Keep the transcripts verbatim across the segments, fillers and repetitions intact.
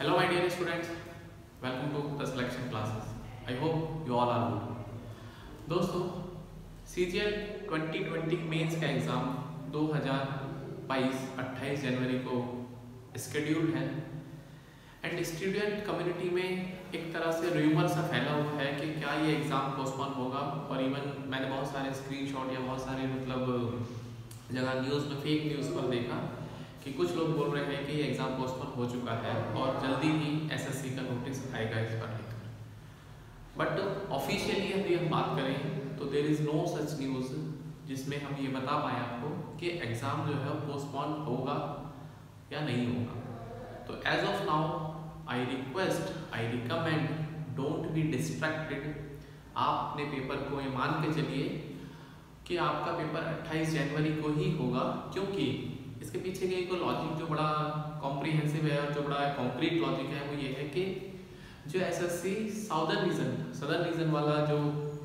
Hello my dear students, welcome to the selection classes. I hope you all are good. दोस्तों C G L twenty twenty mains का exam दो हज़ार बाईस अट्ठाईस जनवरी को scheduled है एंड स्टूडेंट कम्युनिटी में एक तरह से रूमर सा फैला हुआ है कि क्या ये एग्ज़ाम पोस्टपोन होगा। और इवन मैंने बहुत सारे स्क्रीनशॉट या बहुत सारे मतलब जगह न्यूज़ में फेक न्यूज़ पर देखा कि कुछ लोग बोल रहे हैं कि ये एग्ज़ाम पोस्टपोन हो चुका है और जल्दी ही एस एस सी का नोटिस आएगा इस पर लेकर। बट ऑफिशियली यदि हम बात करें तो there is no such news जिसमें हम ये बता पाएँ आपको कि एग्ज़ाम जो है पोस्टपोन होगा या नहीं होगा। तो as of now I request I recommend don't be distracted. आप अपने पेपर को ये मान के चलिए कि आपका पेपर अट्ठाईस जनवरी को ही होगा, क्योंकि इसके पीछे का एक लॉजिक जो बड़ा कॉम्प्रिहेंसिव है और जो बड़ा कॉन्क्रीट लॉजिक है वो ये है कि जो S S C southern region southern region वाला जो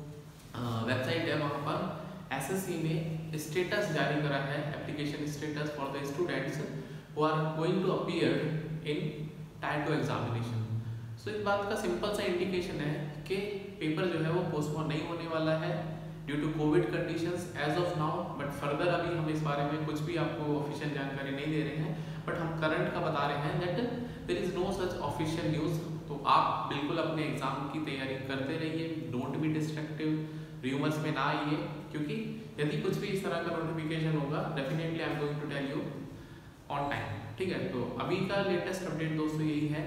वेबसाइट है वहाँ पर एस एस सी ने स्टेटस जारी करा है, application status for the students who are going to appear in tier two examination. So इस बात का सिंपल सा इंडिकेशन है कि पेपर जो है वो पोस्टपोन नहीं होने वाला है due to covid conditions as of now. But further अभी हम इस बारे में कुछ भी आपको ऑफिशियल जानकारी नहीं दे रहे हैं, बट हम करंट का बता रहे हैं that there is no such official news. तो आप बिल्कुल अपने एग्जाम की तैयारी करते रहिए, डोंट बी डिस्ट्रैक्टिव, रूमर्स में ना आइए, क्योंकि यदि कुछ भी इस तरह का नोटिफिकेशन होगा definitely I am going to tell you on time. ठीक है, तो अभी का लेटेस्ट अपडेट दोस्तों यही है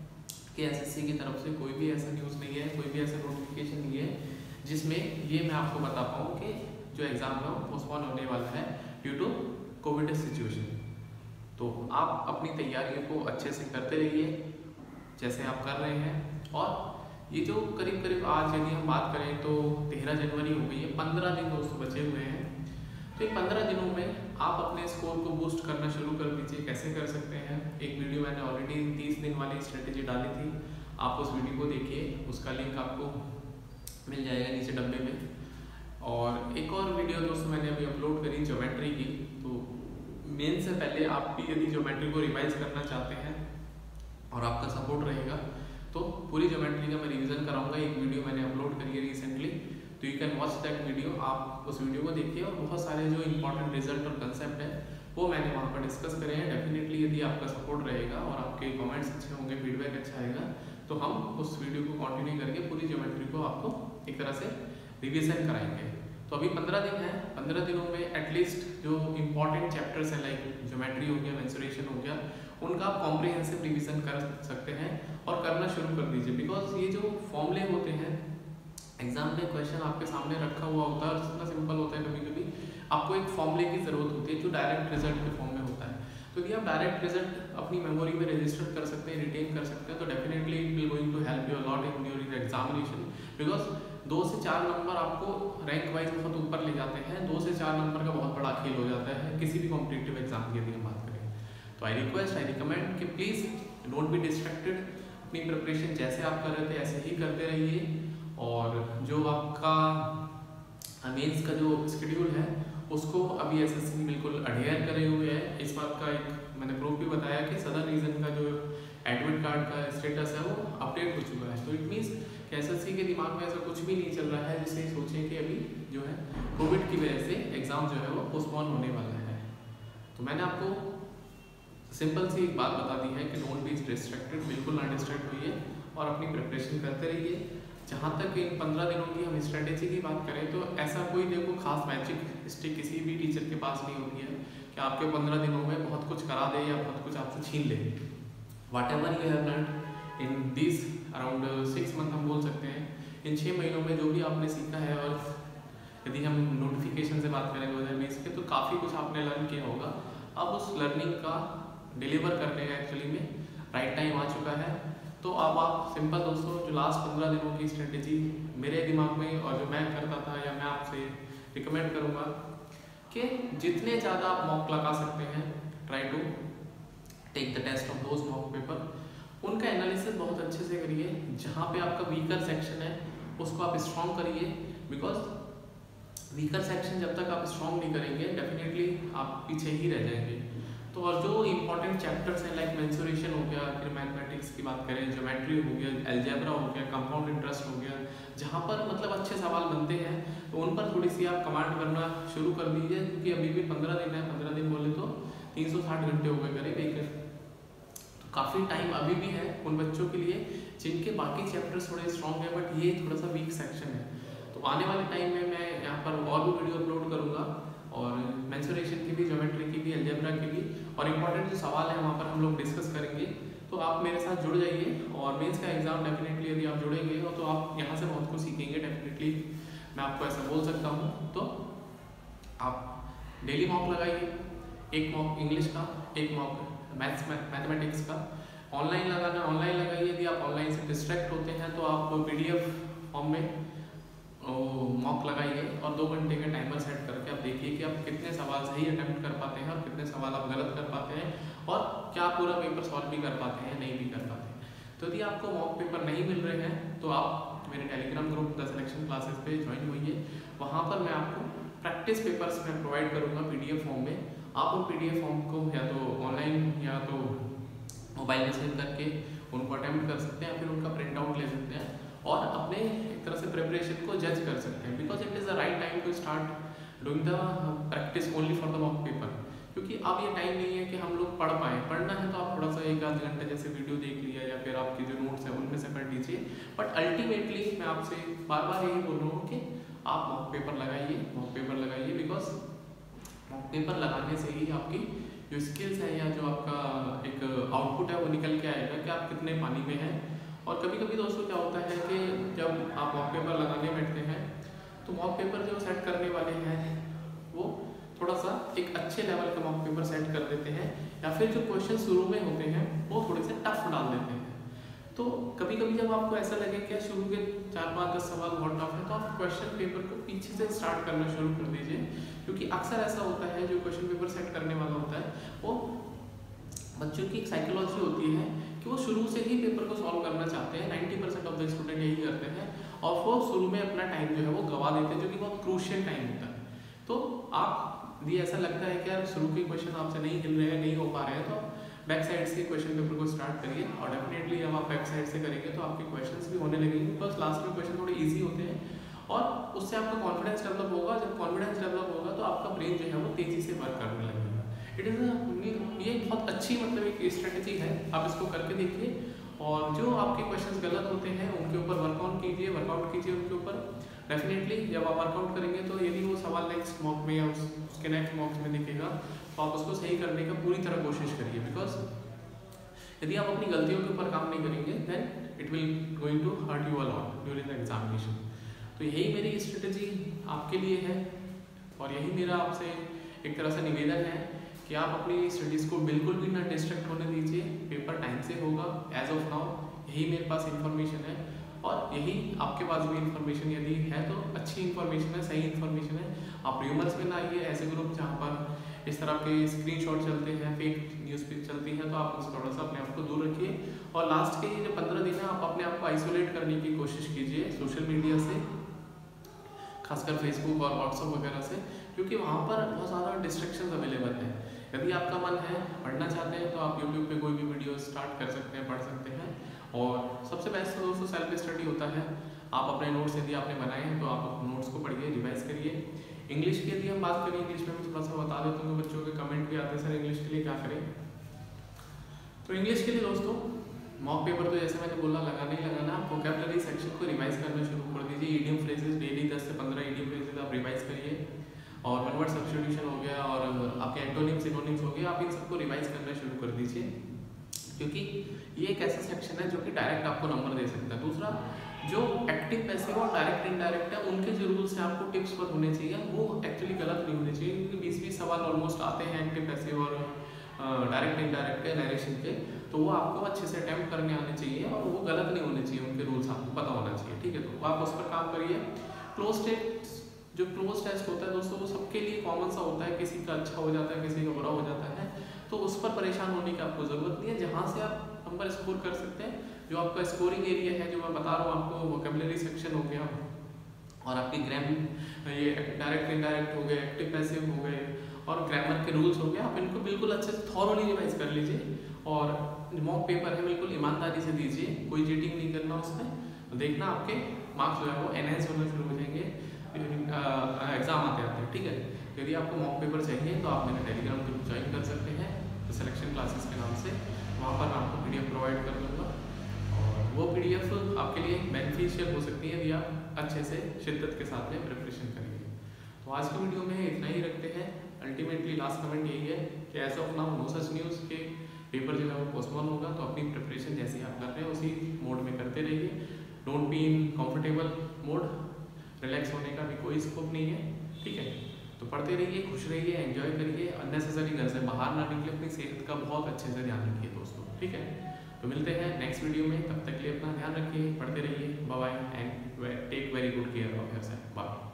कि एस एस सी की तरफ से कोई भी ऐसा न्यूज़ नहीं है, कोई भी ऐसा नोटिफिकेशन नहीं है जिसमें ये मैं आपको बता पाऊँ कि जो एग्ज़ाम है वो पोस्टपोन होने वाला है ड्यू टू कोविड सिचुएशन। तो आप अपनी तैयारियों को अच्छे से करते रहिए जैसे आप कर रहे हैं। और ये जो करीब करीब आज यदि हम बात करें तो तेरह जनवरी हो गई है, पंद्रह दिन दोस्तों बचे हुए हैं। तो इन पंद्रह दिनों में आप अपने स्कोर को बूस्ट करना शुरू कर दीजिए। कैसे कर सकते हैं, एक वीडियो मैंने ऑलरेडी तीस दिन वाली स्ट्रेटेजी डाली थी, आप उस वीडियो को देखिए, उसका लिंक आपको मिल जाएगा नीचे डब्बे में। और एक और वीडियो दोस्तों मैंने अभी अपलोड करी ज्योमेट्री की। तो मेन से पहले आप भी यदि ज्योमेट्री को रिवाइज करना चाहते हैं और आपका सपोर्ट रहेगा तो पूरी ज्योमेट्री का मैं रिवीजन कराऊंगा। एक वीडियो मैंने अपलोड करी है रिसेंटली, तो you can watch that video. आप उस वीडियो को देखिए और बहुत सारे जो इंपॉर्टेंट रिजल्ट और कंसेप्ट है वो मैंने वहाँ पर डिस्कस करे हैं। डेफिनेटली यदि आपका सपोर्ट रहेगा और आपके कमेंट्स अच्छे होंगे, फीडबैक अच्छा आएगा, तो हम उस वीडियो को कंटिन्यू करके पूरी ज्योमेट्री को आपको एक तरह से रिवीजन कराएंगे। तो अभी पंद्रह दिन है, पंद्रह दिनों में एटलीस्ट जो इंपॉर्टेंट चैप्टर्स हैं लाइक ज्योमेट्री हो गया, मेंसुरेशन हो गया, उनका आप कॉम्प्रिहेंसिव रिवीजन कर सकते हैं और करना शुरू कर दीजिए। बिकॉज ये जो फॉर्मूले होते हैं एग्जाम में क्वेश्चन आपके सामने रखा हुआ होता है और इतना सिंपल होता है, कभी कभी आपको एक फॉर्मूले की जरूरत होती है जो डायरेक्ट रिजल्ट के फॉर्म में होता है। तो यदि आप डायरेक्ट रिजल्ट अपनी मेमोरी में रजिस्टर कर सकते हैं, रिटेन कर सकते हैं, तो definitely it will going to help you a lot in during the examination. Because दो से चार नंबर आपको रैंक वाइज बहुत ऊपर ले जाते हैं, दो से चार नंबर का बहुत बड़ा खेल हो जाता है किसी भी कॉम्पिटिटिव एग्जाम की यदि हम बात करें। तो आई रिक्वेस्ट आई रिकमेंड कि प्लीज़ डोंट बी डिस्ट्रैक्टेड, अपनी प्रिपरेशन जैसे आप कर रहे थे ऐसे ही करते रहिए। और जो आपका मेंस का जो शेड्यूल है उसको अभी एस एस सी बिल्कुल अडेयर करे हुए है। इस बात का एक मैंने प्रूफ भी बताया कि सदर्न रीजन का जो एडमिट कार्ड का स्टेटस है वो अपडेट हो चुका है। तो इट मीन्स कि एस एस सी के दिमाग में ऐसा कुछ भी नहीं चल रहा है जिससे सोचें कि अभी जो है कोविड की वजह से एग्ज़ाम जो है वो पोस्टपोन होने वाला है। तो मैंने आपको सिंपल सी एक बात बता दी है कि डोंट बी डिस्ट्रैक्टेड, बिल्कुल ना डिस्ट्रैक्ट होइए और अपनी प्रिपरेशन करते रहिए। जहाँ तक इन पंद्रह दिनों की हम स्ट्रेटेजी की बात करें तो ऐसा कोई देखो खास मैजिक स्टिक किसी भी टीचर के पास नहीं होती है कि आपके पंद्रह दिनों में बहुत कुछ करा दे या बहुत कुछ आपसे छीन ले। Whatever you have learn in this around six month हम बोल सकते हैं, इन छः महीनों में जो भी आपने सीखा है, और यदि हम नोटिफिकेशन से बात करें दो हज़ार बीस के, तो काफ़ी कुछ आपने लर्न किया होगा। अब उस लर्निंग का डिलीवर करने का एक्चुअली में राइट टाइम आ चुका है। तो अब आप सिंपल दोस्तों जो लास्ट पंद्रह दिनों की स्ट्रेटेजी मेरे दिमाग में और जो मैं करता था या मैं आपसे रिकमेंड करूँगा कि जितने ज़्यादा आप मॉक लगा सकते हैं, try to take the test of those mock paper, उनका एनालिसिस बहुत अच्छे से करिए। जहाँ पे आपका वीकर सेक्शन है उसको आप स्ट्रॉन्ग करिए, बिकॉज वीकर सेक्शन जब तक आप स्ट्रॉन्ग नहीं करेंगे डेफिनेटली आप पीछे ही रह जाएंगे। तो और जो इंपॉर्टेंट चैप्टर्स हैं लाइक मेंसुरेशन हो गया, फिर मैथमेटिक्स की बात करें, ज्योमेट्री हो गया, अलजेब्रा हो गया, कंपाउंड इंटरेस्ट हो गया, जहाँ पर मतलब अच्छे सवाल बनते हैं तो उन पर थोड़ी सी आप कमांड करना शुरू कर दीजिए, क्योंकि अभी भी पंद्रह दिन है, पंद्रह दिन बोले तो तीन सौ साठ घंटे हो गए करीब एक, तो काफ़ी टाइम अभी भी है उन बच्चों के लिए जिनके बाकी चैप्टर्स थोड़े स्ट्रॉन्ग है बट ये थोड़ा सा वीक सेक्शन है। तो आने वाले टाइम में मैं यहाँ पर और भी वीडियो अपलोड करूँगा और मेंसुरेशन की भी, ज्योमेट्री की भी, अलजेब्रा की भी, और इम्पॉर्टेंट जो सवाल है वहाँ पर हम लोग डिस्कस करेंगे। तो आप मेरे साथ जुड़ जाइए और मेंस का एग्जाम डेफिनेटली यदि आप जुड़ेंगे तो आप यहाँ से बहुत कुछ सीखेंगे डेफिनेटली, मैं आपको ऐसा बोल सकता हूँ। तो आप डेली मॉक लगाइए, एक मॉक इंग्लिश का, एक मॉक मैथ्स मैथमेटिक्स का। ऑनलाइन लगाना ऑनलाइन लगाइए, यदि आप ऑनलाइन से डिस्ट्रैक्ट होते हैं तो आप पीडीएफ फॉर्म में मॉक लगाइए और दो घंटे का टाइमर सेट करके आप देखिए कि आप कितने सवाल सही अटेम्प्ट कर पाते हैं और कितने सवाल आप गलत कर पाते हैं और क्या पूरा पेपर सॉल्व भी कर पाते हैं, नहीं भी कर पाते हैं। तो यदि आपको मॉक पेपर नहीं मिल रहे हैं तो आप मेरे Telegram group the selection classes पे ज्वाइन होइए, वहाँ पर मैं आपको प्रैक्टिस पेपर्स में प्रोवाइड करूँगा पीडीएफ फॉर्म में। आप उन पीडीएफ फॉर्म को या तो ऑनलाइन या तो मोबाइल में सेव करके उनको अटेम्प्ट कर सकते हैं या फिर उनका प्रिंट आउट ले सकते हैं और अपने एक तरह से प्रिपरेशन को जज कर सकते हैं, because it is the right time to start doing the practice only for the mock paper. क्योंकि अब ये टाइम नहीं है कि हम लोग पढ़ पाएँ, पढ़ना है तो आप थोड़ा सा एक आध घंटे जैसे वीडियो देख लिया या फिर आपकी जो नोट्स हैं उनमें से पढ़ लीजिए, बट अल्टीमेटली मैं आपसे बार बार यही बोल रहा हूँ कि आप मॉक पेपर लगाइए, मॉक पेपर लगाइए, बिकॉज मॉक पेपर लगाने से ही आपकी जो स्किल्स है या जो आपका एक आउटपुट है वो निकल के आएगा कि आप कितने पानी में हैं। और कभी कभी दोस्तों क्या होता है कि जब आप मॉक पेपर लगाने बैठते हैं तो मॉक पेपर जो सेट करने वाले हैं वो थोड़ा सा एक अच्छे लेवल का मॉक पेपर सेट कर देते हैं या फिर जो क्वेश्चन शुरू में होते हैं वो थोड़े से टफ डाल देते हैं। तो कभी कभी जब आपको ऐसा लगे कि शुरू के चार पाँच दस सवाल बहुत टफ है तो आप क्वेश्चन पेपर को पीछे से स्टार्ट करना शुरू कर दीजिए, क्योंकि अक्सर ऐसा होता है जो क्वेश्चन पेपर सेट करने वाला होता है वो बच्चों की एक साइकोलॉजी होती है कि वो शुरू से ही पेपर को सॉल्व करना चाहते हैं। Ninety percent of the student यही करते हैं और वो शुरू में अपना टाइम जो है वो गवा देते हैं, जो कि बहुत क्रूशियल टाइम होता है। तो आप यदि ऐसा लगता है कि यार शुरू के क्वेश्चन आपसे नहीं हिल रहे हैं, नहीं हो पा रहे हैं, तो बैक साइड से क्वेश्चन पेपर को स्टार्ट करिए और डेफिनेटली जब आप बैक साइड से करेंगे तो आपके क्वेश्चंस भी होने लगेंगे, बिकॉज लास्ट में क्वेश्चन थोड़े ईजी होते हैं और उससे आपका कॉन्फिडेंस डेवलप होगा। जब कॉन्फिडेंस डेवलप होगा तो आपका ब्रेन जो है वो तेजी से वर्क करने लगेगा। इट इज़ ये बहुत अच्छी मतलब एक स्ट्रेटेजी है, आप इसको करके देखिए और जो आपके क्वेश्चंस गलत होते हैं उनके ऊपर वर्कआउट कीजिए वर्कआउट कीजिए उनके ऊपर। डेफिनेटली जब आप वर्कआउट करेंगे तो यदि वो सवाल नेक्स्ट मॉक में या उस, उसके नेक्स्ट मॉक्स में दिखेगा तो आप उसको सही करने का पूरी तरह कोशिश करिए, बिकॉज यदि आप अपनी गलतियों के ऊपर काम नहीं करेंगे then it will going to hurt you a lot during the examination. तो यही मेरी स्ट्रेटेजी आपके लिए है और यही मेरा आपसे एक तरह से निवेदन है कि आप अपनी स्टडीज़ को बिल्कुल भी ना डिस्ट्रैक्ट होने दीजिए। पेपर टाइम से होगा एज ऑफ नाउ, यही मेरे पास इंफॉर्मेशन है और यही आपके पास भी इंफॉर्मेशन यदि है तो अच्छी इंफॉर्मेशन है, सही इंफॉर्मेशन है। आप र्यूमर्स में ना आइए, ऐसे ग्रुप जहाँ पर इस तरह के स्क्रीनशॉट चलते हैं, फेक न्यूज़ पे चलती हैं, तो आप उससे थोड़ा सा अपने आप को दूर रखिए और लास्ट के ये जो पंद्रह दिन है आप अपने आप को आइसोलेट करने की कोशिश कीजिए सोशल मीडिया से, खासकर फेसबुक और व्हाट्सअप वगैरह से, क्योंकि वहाँ पर बहुत ज़्यादा डिस्ट्रैक्शंस अवेलेबल हैं। यदि आपका मन है पढ़ना चाहते हैं तो आप यूट्यूब पे कोई भी वीडियो स्टार्ट कर सकते हैं, पढ़ सकते हैं। और सबसे बेस्ट तो दोस्तों सेल्फ स्टडी होता है। आप अपने नोट्स यदि आपने बनाए हैं तो आप नोट्स को पढ़िए, रिवाइज करिए। इंग्लिश की यदि हम बात करें, इंग्लिश में मैं थोड़ा सा बता देता हूँ, बच्चों के कमेंट भी आते हैं सर इंग्लिश के लिए क्या करें। तो इंग्लिश के लिए दोस्तों मॉक पेपर तो जैसे मैंने बोला लगाना ही लगाना। आप वोकैबुलरी सेक्शन को रिवाइज करना शुरू कर दीजिए। ईडियम फ्रेजेस डेली दस से पंद्रह ईडियम फ्रेजेस आप रिवाइज करिए और वन वर्ड सब्स्टिट्यूशन हो गया और आपके एंटोनिम्स सिनोनिम्स हो गया, आप इन सबको रिवाइज करना शुरू कर दीजिए, क्योंकि ये एक ऐसा सेक्शन है जो कि डायरेक्ट आपको नंबर दे सकता है। दूसरा जो एक्टिव पैसिव और डायरेक्ट इनडायरेक्ट है उनके जो रूल्स हैं आपको टिप्स पर होने चाहिए, वो एक्चुअली गलत नहीं होने चाहिए, क्योंकि बीस बीस सवाल ऑलमोस्ट आते हैं एक्टिव पैसिव और डायरेक्ट इनडायरेक्ट के नरेशन के, तो वो आपको अच्छे से अटेम्प्ट करने आने चाहिए और वो गलत नहीं होने चाहिए, उनके रूल्स आपको पता होना चाहिए, ठीक है। तो आप उस पर काम करिए। क्लोज टेस्ट जो क्लोज टेस्ट होता है दोस्तों वो सबके लिए कॉमन सा होता है, किसी का अच्छा हो जाता है किसी का बुरा हो जाता है, तो उस पर परेशान होने की आपको ज़रूरत नहीं है। जहाँ से आप नंबर स्कोर कर सकते हैं, जो आपका स्कोरिंग एरिया है जो मैं बता रहा हूँ आपको, वोकैबुलरी सेक्शन हो गया और आपकी ग्राम ये डायरेक्ट इनडायरेक्ट हो गए, एक्टिव पैसिव हो गए और ग्रामर के रूल्स हो गए, आप इनको बिल्कुल अच्छे से थॉरोली रिवाइज कर लीजिए और मॉक पेपर है बिल्कुल ईमानदारी से दीजिए, कोई चीटिंग नहीं करना उसमें। तो देखना आपके मार्क्स जो है वो एनहेंस होना शुरू हो जाएंगे एग्जाम आते आते, ठीक है। तो यदि आपको मॉक पेपर चाहिए तो आप मेरा टेलीग्राम ग्रुप ज्वाइन कर सकते हैं सिलेक्शन क्लासेस के नाम से, वहाँ पर मैं आपको पीडीएफ प्रोवाइड कर दूँगा और वो पीडीएफ आपके लिए बेनिफिशियल हो सकती है यदि आप अच्छे से शिद्दत के साथ में प्रिपरेशन करेंगे। तो आज की वीडियो में इतना ही रखते हैं। अल्टीमेटली लास्ट कमेंट यही है कि as of now no such news के पेपर जो है वो पोस्टपोन होगा, तो अपनी प्रिपरेशन जैसी आप कर रहे हैं उसी मोड में करते रहिए। Don't be in comfortable mode, relax होने का भी कोई स्कोप नहीं है, ठीक है। तो पढ़ते रहिए, खुश रहिए, एंजॉय करिए, अननेसेसरी घर से बाहर ना निकले, अपनी सेहत का बहुत अच्छे से ध्यान रखिए दोस्तों, ठीक है। तो मिलते हैं नेक्स्ट वीडियो में, तब तक के लिए अपना ध्यान रखिए, पढ़ते रहिए, bye bye and take very good care of yourself, bye.